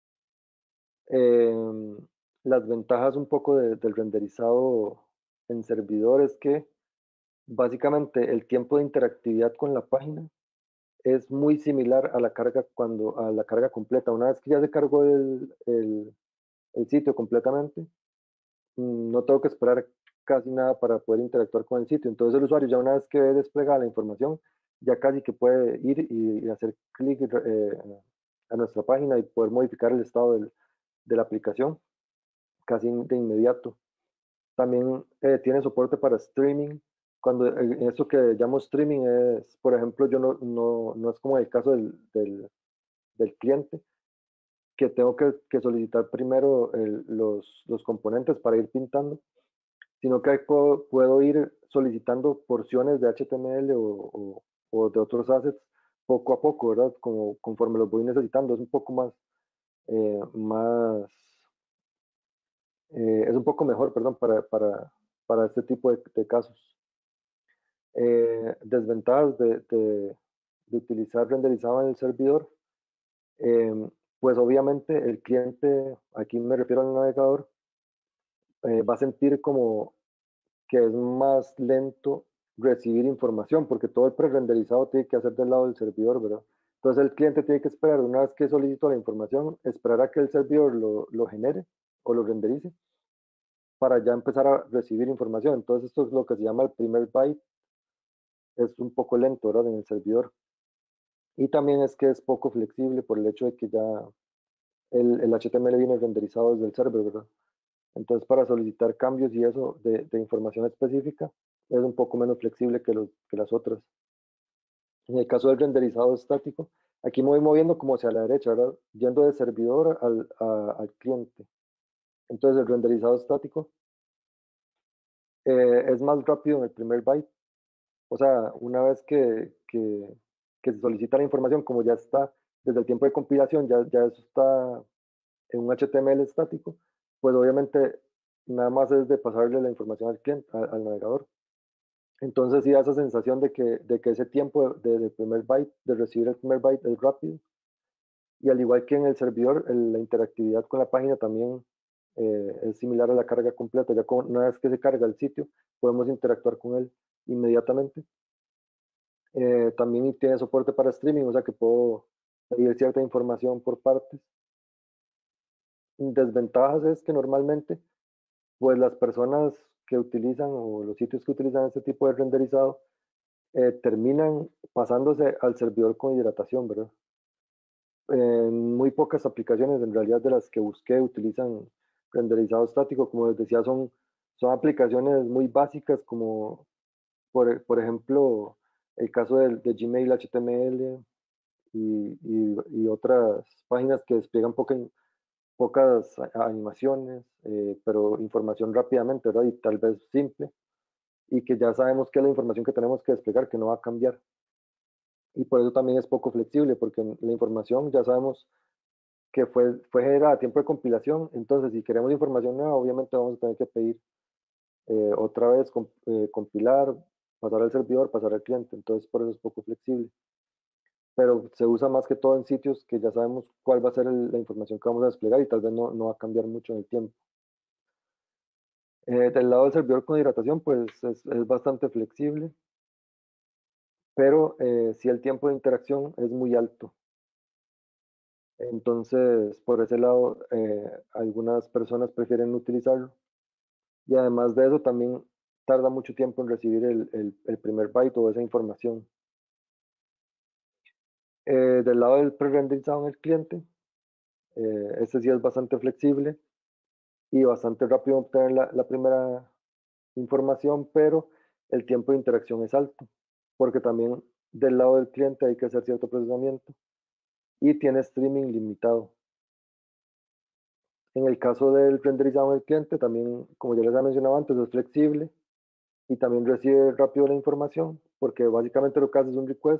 Eh, las ventajas un poco del renderizado en servidor es que básicamente el tiempo de interactividad con la página es muy similar a a la carga completa. Una vez que ya se cargó el sitio completamente, no tengo que esperar casi nada para poder interactuar con el sitio. Entonces el usuario ya una vez que ve desplegada la información, ya casi que puede ir y hacer clic a nuestra página y poder modificar el estado de la aplicación casi de inmediato. También tiene soporte para streaming. Cuando eso que llamo streaming es, por ejemplo, yo no es como el caso del cliente, que tengo que solicitar primero los componentes para ir pintando, sino que puedo ir solicitando porciones de HTML o de otros assets poco a poco, ¿verdad? Como conforme los voy necesitando, es un poco más es un poco mejor, perdón, para este tipo de casos. Desventajas de utilizar renderizado en el servidor, eh, pues obviamente el cliente, aquí me refiero al navegador, va a sentir como que es más lento recibir información, porque todo el pre-renderizado tiene que hacer del lado del servidor, ¿verdad? Entonces el cliente tiene que esperar, una vez que solicito la información, esperar a que el servidor lo genere o lo renderice para ya empezar a recibir información. Entonces esto es lo que se llama el primer byte, es un poco lento, ¿verdad? En el servidor. Y también es que es poco flexible por el hecho de que ya el HTML viene renderizado desde el server, ¿verdad? Entonces, para solicitar cambios y eso de información específica, es un poco menos flexible que las otras. En el caso del renderizado estático, aquí me voy moviendo como hacia la derecha, ¿verdad? Yendo de servidor al cliente. Entonces, el renderizado estático es más rápido en el primer byte. O sea, una vez que se solicita la información, como ya está desde el tiempo de compilación, ya eso está en un HTML estático, pues obviamente nada más es de pasarle la información al cliente, al navegador. Entonces sí da esa sensación de que ese tiempo del primer byte, de recibir el primer byte es rápido. Y al igual que en el servidor, la interactividad con la página también es similar a la carga completa. Ya una vez que se carga el sitio, podemos interactuar con él inmediatamente. También tiene soporte para streaming, o sea que puedo pedir cierta información por partes. Desventajas es que normalmente, pues las personas que utilizan o los sitios que utilizan este tipo de renderizado terminan pasándose al servidor con hidratación, ¿verdad? En muy pocas aplicaciones, en realidad de las que busqué, utilizan renderizado estático. Como les decía, son aplicaciones muy básicas como por ejemplo el caso de Gmail HTML y otras páginas que despliegan pocas animaciones, pero información rápidamente, ¿verdad? Y tal vez simple, y que ya sabemos que es la información que tenemos que desplegar, que no va a cambiar. Y por eso también es poco flexible, porque la información ya sabemos que fue generada a tiempo de compilación. Entonces, si queremos información nueva, obviamente vamos a tener que pedir otra vez compilar, pasar al servidor, pasar al cliente. Entonces, por eso es poco flexible. Pero se usa más que todo en sitios que ya sabemos cuál va a ser la información que vamos a desplegar y tal vez no va a cambiar mucho en el tiempo. Del lado del servidor con hidratación, pues es bastante flexible, pero si el tiempo de interacción es muy alto. Entonces, por ese lado, algunas personas prefieren no utilizarlo. Y además de eso, también tarda mucho tiempo en recibir el primer byte o esa información. Del lado del pre-renderizado en el cliente, este sí es bastante flexible y bastante rápido obtener la primera información, pero el tiempo de interacción es alto, porque también del lado del cliente hay que hacer cierto procesamiento y tiene streaming limitado. En el caso del renderizado en el cliente, también, como ya les había mencionado antes, es flexible y también recibe rápido la información, porque básicamente lo que hace es un request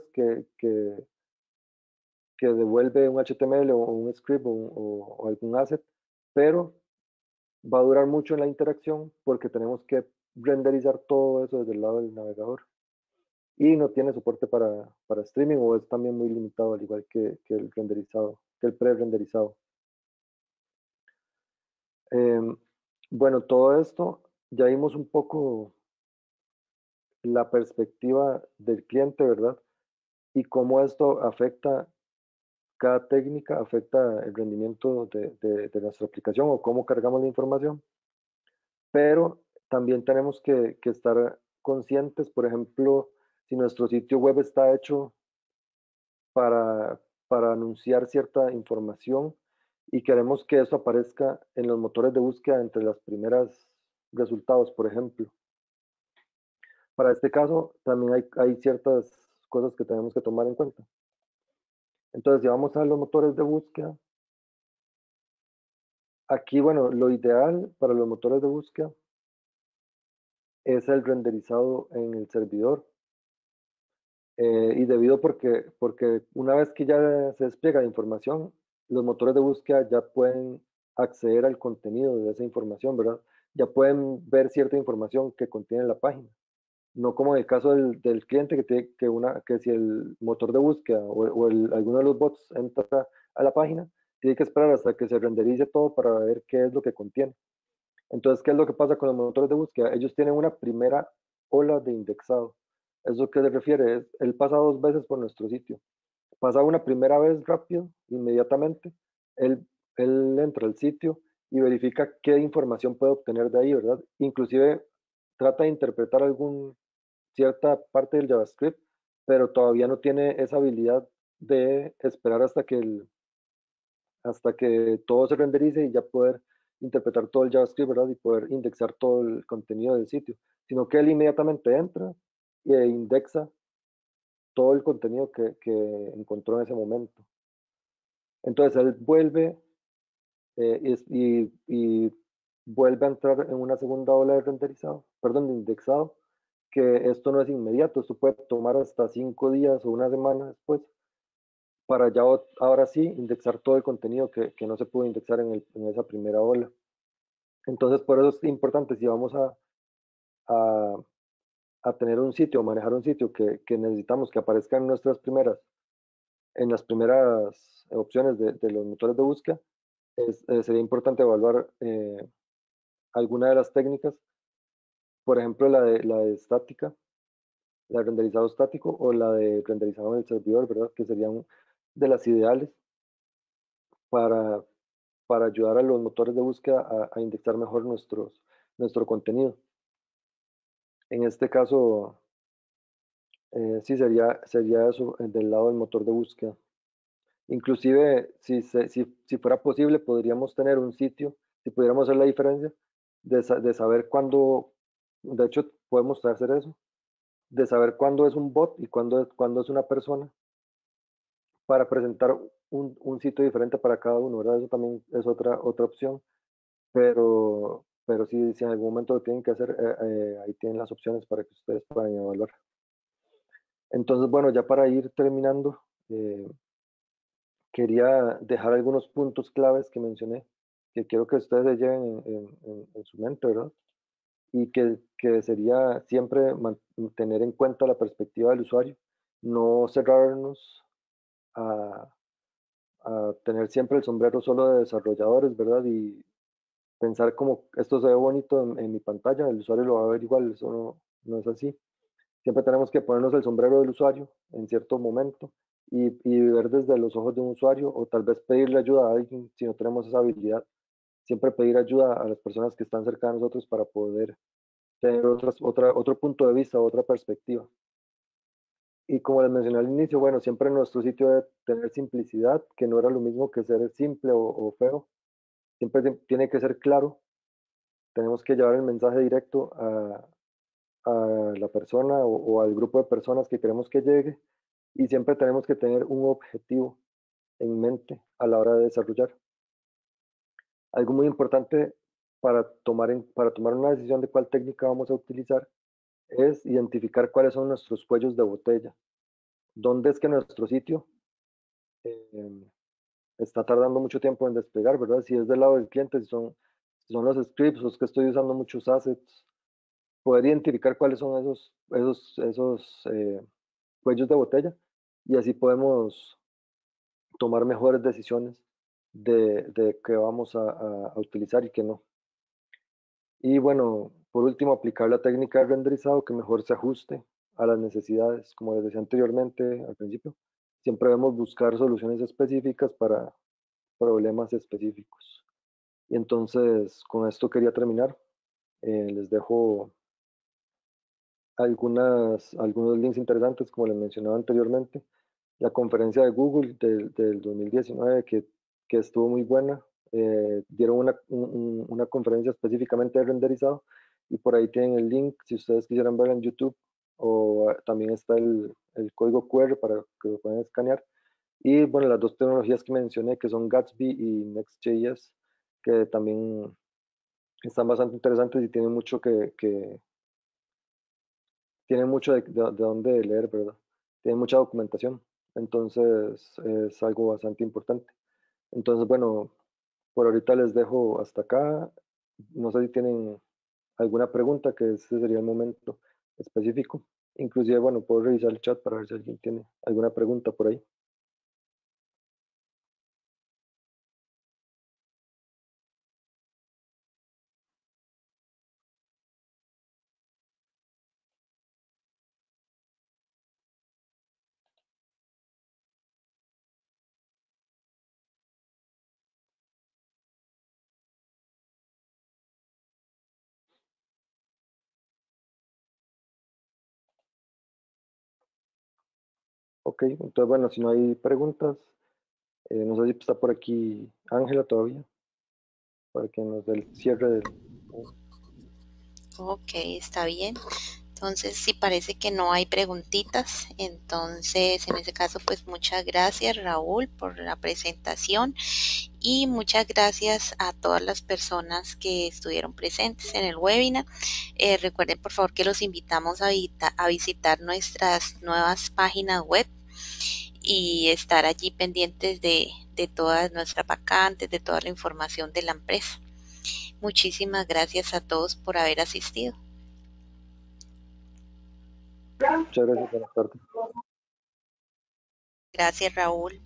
que devuelve un HTML o un script o algún asset, pero va a durar mucho en la interacción porque tenemos que renderizar todo eso desde el lado del navegador. Y no tiene soporte para streaming o es también muy limitado, al igual que el renderizado, que el pre-renderizado. Bueno, todo esto ya vimos un poco la perspectiva del cliente, ¿verdad? Y cómo esto afecta, cada técnica afecta el rendimiento de nuestra aplicación o cómo cargamos la información. Pero también tenemos que estar conscientes, por ejemplo, si nuestro sitio web está hecho para, para anunciar cierta información y queremos que eso aparezca en los motores de búsqueda entre las primeras resultados, por ejemplo. Para este caso, también hay ciertas cosas que tenemos que tomar en cuenta. Entonces, si vamos a los motores de búsqueda, aquí, bueno, lo ideal para los motores de búsqueda es el renderizado en el servidor. Y debido porque una vez que ya se despliega la información, los motores de búsqueda ya pueden acceder al contenido de esa información, ¿verdad? Ya pueden ver cierta información que contiene la página. No como en el caso del cliente que si el motor de búsqueda o alguno de los bots entra a la página, tiene que esperar hasta que se renderice todo para ver qué es lo que contiene. Entonces, ¿qué es lo que pasa con los motores de búsqueda? Ellos tienen una primera ola de indexado. ¿Eso qué se refiere? Él pasa dos veces por nuestro sitio. Pasa una primera vez rápido, inmediatamente. Él, él entra al sitio y verifica qué información puede obtener de ahí, ¿verdad? Inclusive trata de interpretar cierta parte del JavaScript, pero todavía no tiene esa habilidad de esperar hasta que todo se renderice y ya poder interpretar todo el JavaScript, ¿verdad? Y poder indexar todo el contenido del sitio, sino que él inmediatamente entra e indexa todo el contenido que encontró en ese momento. Entonces él vuelve y vuelve a entrar en una segunda ola de renderizado, perdón, de indexado, que esto no es inmediato, esto puede tomar hasta 5 días o una semana después para ya ahora sí indexar todo el contenido que no se pudo indexar en esa primera ola. Entonces, por eso es importante, si vamos a, a tener un sitio, manejar un sitio que necesitamos que aparezca en las primeras opciones de los motores de búsqueda, sería importante evaluar alguna de las técnicas, por ejemplo, la de estática, la de renderizado estático o la de renderizado en el servidor, ¿verdad? Que serían de las ideales para, para ayudar a los motores de búsqueda a indexar mejor nuestro contenido. En este caso, sí sería eso del lado del motor de búsqueda. Inclusive, si fuera posible, podríamos tener un sitio, si pudiéramos hacer la diferencia, de saber cuándo, de hecho podemos hacer eso, de saber cuándo es un bot y cuándo es una persona, para presentar un sitio diferente para cada uno, ¿verdad? Eso también es otra opción, pero si en algún momento lo tienen que hacer, ahí tienen las opciones para que ustedes puedan evaluar. Entonces, bueno, ya para ir terminando, quería dejar algunos puntos claves que mencioné, que quiero que ustedes se lleven en su mente, ¿verdad? Y que sería siempre tener en cuenta la perspectiva del usuario, no cerrarnos a, a tener siempre el sombrero solo de desarrolladores, ¿verdad? Y pensar como esto se ve bonito en mi pantalla, el usuario lo va a ver igual, eso no es así. Siempre tenemos que ponernos el sombrero del usuario en cierto momento y ver desde los ojos de un usuario o tal vez pedirle ayuda a alguien si no tenemos esa habilidad. Siempre pedir ayuda a las personas que están cerca de nosotros para poder tener otro punto de vista, otra perspectiva. Y como les mencioné al inicio, bueno, siempre nuestro sitio debe tener simplicidad, que no era lo mismo que ser simple o feo. Siempre tiene que ser claro. Tenemos que llevar el mensaje directo a la persona o al grupo de personas que queremos que llegue y siempre tenemos que tener un objetivo en mente a la hora de desarrollar. Algo muy importante para tomar una decisión de cuál técnica vamos a utilizar es identificar cuáles son nuestros cuellos de botella. ¿Dónde es que nuestro sitio eh, está tardando mucho tiempo en despegar, ¿verdad? Si es del lado del cliente, si son los scripts o es que estoy usando muchos assets, poder identificar cuáles son esos cuellos de botella y así podemos tomar mejores decisiones de qué vamos a utilizar y qué no. Y bueno, por último, aplicar la técnica de renderizado que mejor se ajuste a las necesidades. Como les decía anteriormente, al principio, siempre debemos buscar soluciones específicas para problemas específicos. Y entonces, con esto quería terminar. Les dejo algunos links interesantes, como les mencionaba anteriormente. La conferencia de Google del 2019, que estuvo muy buena. Dieron una conferencia específicamente de renderizado y por ahí tienen el link si ustedes quisieran verla en YouTube o también está el código QR para que lo puedan escanear. Y bueno, las dos tecnologías que mencioné que son Gatsby y Next.js que también están bastante interesantes y tienen mucho tienen mucho de dónde leer, ¿verdad? Tienen mucha documentación, entonces es algo bastante importante. Entonces, bueno, por ahorita les dejo hasta acá. No sé si tienen alguna pregunta, que ese sería el momento específico. Inclusive, bueno, puedo revisar el chat para ver si alguien tiene alguna pregunta por ahí. Ok, entonces bueno, si no hay preguntas, no sé si está por aquí Ángela todavía, para que nos dé el cierre del... Ok, está bien. Entonces, si parece que no hay preguntitas, entonces en ese caso, pues muchas gracias Raúl por la presentación y muchas gracias a todas las personas que estuvieron presentes en el webinar. Recuerden por favor que los invitamos a visitar nuestras nuevas páginas web y estar allí pendientes de todas nuestras vacantes, de toda la información de la empresa. Muchísimas gracias a todos por haber asistido. Muchas gracias, buenas tardes. Gracias Raúl.